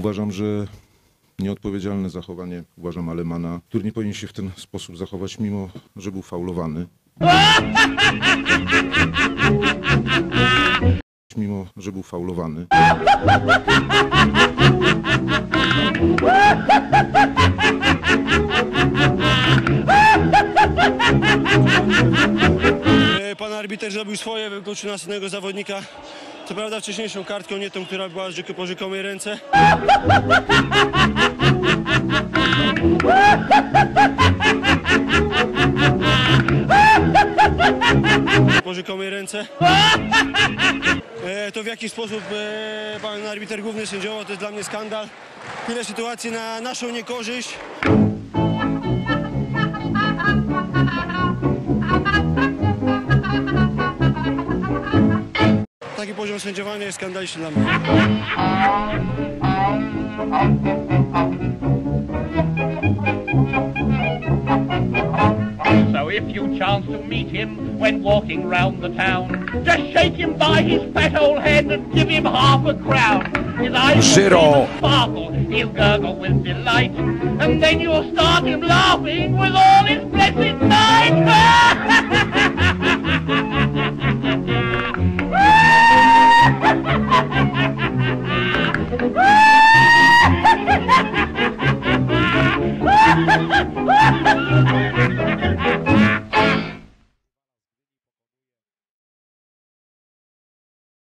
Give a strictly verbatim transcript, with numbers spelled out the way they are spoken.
Uważam, że nieodpowiedzialne zachowanie, uważam, Alemana, który nie powinien się w ten sposób zachować, mimo że był faulowany. Mimo że był faulowany. Pan arbiter zrobił swoje, wykluczył następnego zawodnika. Co prawda wcześniejszą kartką, nie tą, która była po rzekomej ręce. Po rzekomej ręce. To w jaki sposób pan arbiter główny sędziował, to jest dla mnie skandal. Tyle sytuacji na naszą niekorzyść. Taki poziom sędziowania jest skandaliczny dla mnie. So if you chance to meet him when walking round the town, just shake him by his fat old head and give him half a crown. His eyes will sparkle, he'll gurgle with delight, and then you'll start him laughing with all his blessed might. Woo!